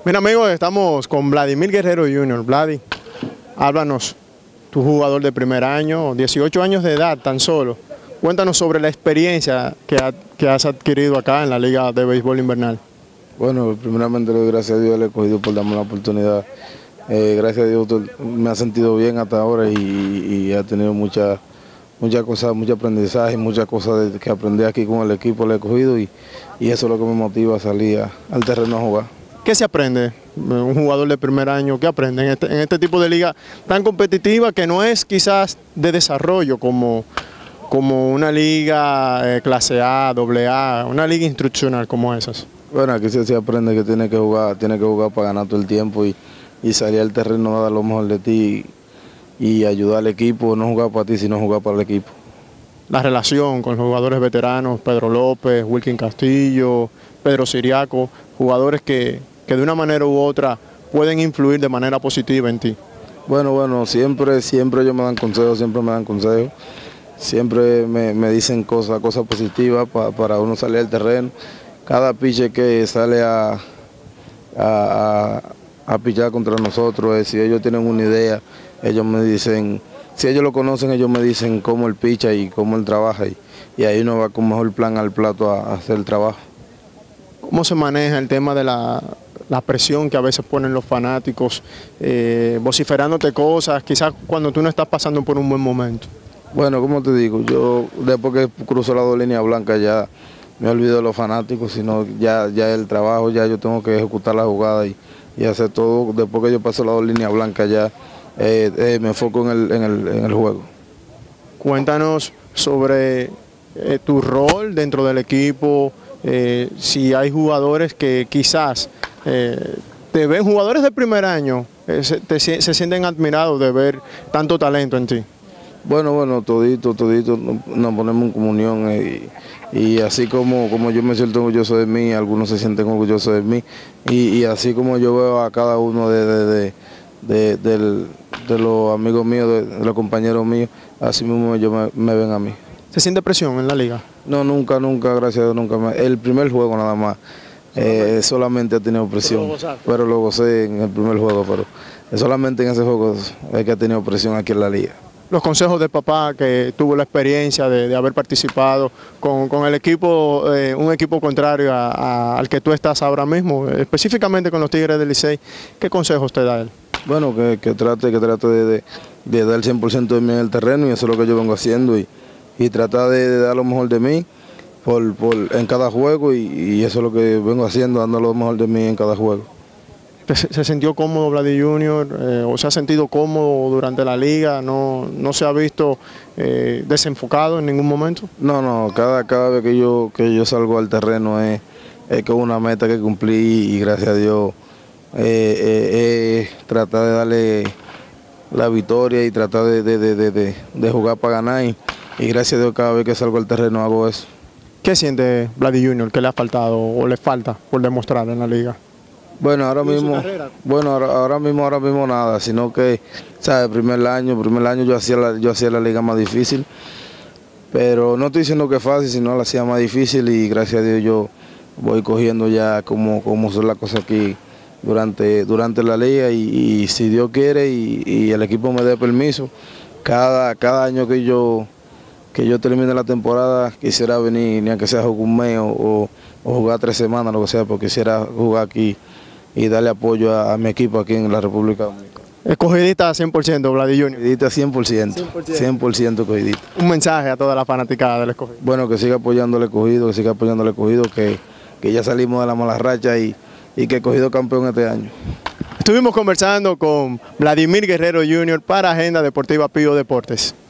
Mira, amigos, estamos con Vladimir Guerrero Jr. Vladi, háblanos, tu jugador de primer año, 18 años de edad tan solo. Cuéntanos sobre la experiencia que has adquirido acá en la Liga de Béisbol Invernal. Bueno, primeramente le doy gracias a Dios, le he cogido por darme la oportunidad. Gracias a Dios me ha sentido bien hasta ahora y ha tenido muchas cosas, mucho aprendizaje, muchas cosas que aprendí aquí con el equipo, le he cogido y eso es lo que me motiva a salir al terreno a jugar. ¿Qué se aprende un jugador de primer año? ¿Qué aprende en este tipo de liga tan competitiva que no es quizás de desarrollo como una liga clase A, AA, una liga instruccional como esas? Bueno, aquí se aprende que tiene que jugar para ganar todo el tiempo y salir al terreno a dar lo mejor de ti y ayudar al equipo, no jugar para ti, sino jugar para el equipo. La relación con los jugadores veteranos, Pedro López, Wilkin Castillo, Pedro Siriaco, jugadores que de una manera u otra pueden influir de manera positiva en ti. Bueno, siempre ellos me dan consejos, siempre me dicen cosas positivas para uno salir al terreno. Cada pitcher que sale a pichar contra nosotros, si ellos tienen una idea, ellos me dicen, si ellos lo conocen, ellos me dicen cómo él picha y cómo él trabaja y ahí uno va con mejor plan al plato a hacer el trabajo. ¿Cómo se maneja el tema de la presión que a veces ponen los fanáticos, vociferándote cosas, quizás cuando tú no estás pasando por un buen momento? Bueno, como te digo, yo después que cruzo la 2 líneas blancas ya me olvido de los fanáticos, sino ya el trabajo, ya yo tengo que ejecutar la jugada y hacer todo. Después que yo paso las 2 líneas blancas ya me enfoco en el juego. Cuéntanos sobre tu rol dentro del equipo, si hay jugadores que quizás te ven, jugadores de primer año, se sienten admirados de ver tanto talento en ti. Bueno, todito nos ponemos en comunión y así como yo me siento orgulloso de mí, algunos se sienten orgullosos de mí y así como yo veo a cada uno de los amigos míos, de los compañeros míos, así mismo ellos me ven a mí. ¿Se siente presión en la liga? No, nunca, gracias a Dios, nunca más. El primer juego nada más, solamente ha tenido presión, pero lo gocé en el primer juego, pero solamente en ese juego es que ha tenido presión aquí en la liga. Los consejos de papá, que tuvo la experiencia de haber participado con el equipo, un equipo contrario al que tú estás ahora mismo, específicamente con los Tigres del Licey, ¿qué consejos te da él? Bueno, que trate de dar el 100% de mí en el terreno y eso es lo que yo vengo haciendo y tratar de dar lo mejor de mí en cada juego y eso es lo que vengo haciendo, dando lo mejor de mí en cada juego. ¿Se sintió cómodo Vladi Jr. O se ha sentido cómodo durante la liga? ¿No se ha visto desenfocado en ningún momento? No, cada vez que yo salgo al terreno es que una meta que cumplí y gracias a Dios tratar de darle la victoria y tratar de jugar para ganar y gracias a Dios cada vez que salgo al terreno hago eso. ¿Qué siente Vladi Jr. que le ha faltado o le falta por demostrar en la liga? Bueno, ahora mismo nada, sino que, ¿sabes? Primer año yo hacía la liga más difícil, pero no estoy diciendo que es fácil, sino la hacía más difícil y gracias a Dios yo voy cogiendo ya como son las cosas aquí durante la liga y si Dios quiere y el equipo me dé permiso, cada año que yo termine la temporada quisiera venir, ni aunque sea jugar un mes o jugar 3 semanas, lo que sea, porque quisiera jugar aquí y darle apoyo a mi equipo aquí en la República Dominicana. Escogidista 100%, Vladi Jr. Escogidista 100% escogidista. Un mensaje a toda la fanaticada del escogido. Bueno, que siga apoyando al escogido, que ya salimos de la mala racha y que escogido campeón este año. Estuvimos conversando con Vladimir Guerrero Jr. para Agenda Deportiva Pío Deportes.